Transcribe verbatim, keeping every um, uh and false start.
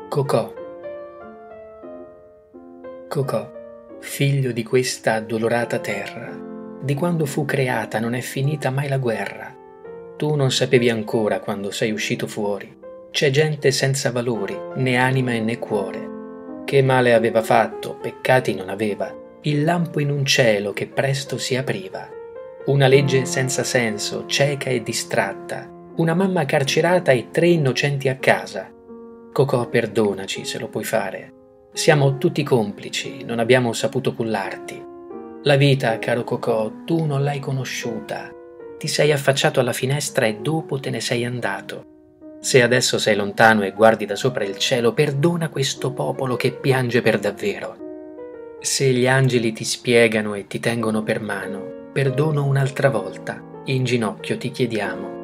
Cocò. Cocò, figlio di questa addolorata terra, di quando fu creata non è finita mai la guerra. Tu non sapevi ancora quando sei uscito fuori. C'è gente senza valori, né anima e né cuore. Che male aveva fatto, peccati non aveva, il lampo in un cielo che presto si apriva. Una legge senza senso, cieca e distratta, una mamma carcerata e tre innocenti a casa. Cocò, perdonaci se lo puoi fare. Siamo tutti complici, non abbiamo saputo cullarti. La vita, caro Cocò, tu non l'hai conosciuta. Ti sei affacciato alla finestra e dopo te ne sei andato. Se adesso sei lontano e guardi da sopra il cielo, perdona questo popolo che piange per davvero. Se gli angeli ti spiegano e ti tengono per mano, perdono un'altra volta, in ginocchio ti chiediamo.